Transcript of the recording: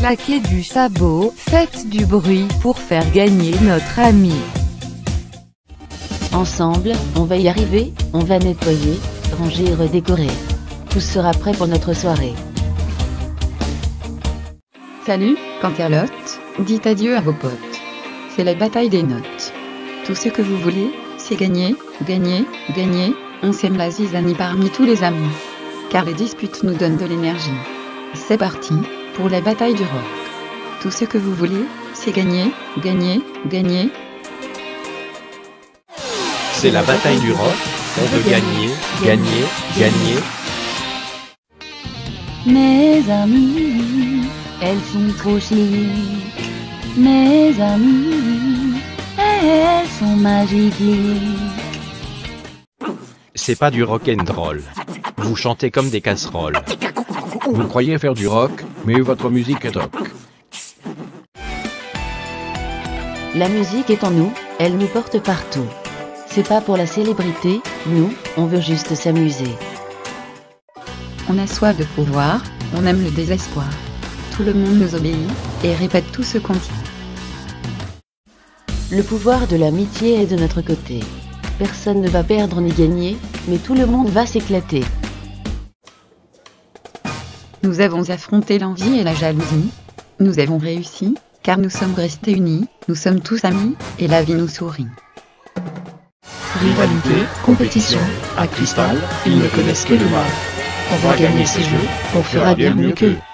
Claquez du sabot, faites du bruit pour faire gagner notre ami. Ensemble, on va y arriver, on va nettoyer, ranger et redécorer. Tout sera prêt pour notre soirée. Salut, Canterlotte, dites adieu à vos potes. C'est la bataille des notes. Tout ce que vous voulez, c'est gagner, gagner, gagner, on sème la zizanie parmi tous les amis. Car les disputes nous donnent de l'énergie. C'est parti, pour la bataille du rock. Tout ce que vous voulez, c'est gagner, gagner, gagner. C'est la bataille du rock, on veut gagner, gagner, gagner. Mes amis, elles sont trop chic. Mes amis, elles sont magiques. C'est pas du rock'n'roll. Vous chantez comme des casseroles. Vous croyez faire du rock, mais votre musique est rock. La musique est en nous, elle nous porte partout. C'est pas pour la célébrité, nous, on veut juste s'amuser. On a soif de pouvoir, on aime le désespoir. Tout le monde nous obéit, et répète tout ce qu'on dit. Le pouvoir de l'amitié est de notre côté. Personne ne va perdre ni gagner, mais tout le monde va s'éclater. Nous avons affronté l'envie et la jalousie. Nous avons réussi, car nous sommes restés unis, nous sommes tous amis, et la vie nous sourit. Rivalité, compétition, à Cristal, ils ne connaissent que le mal. On va gagner ces jeux, on fera bien mieux qu'eux.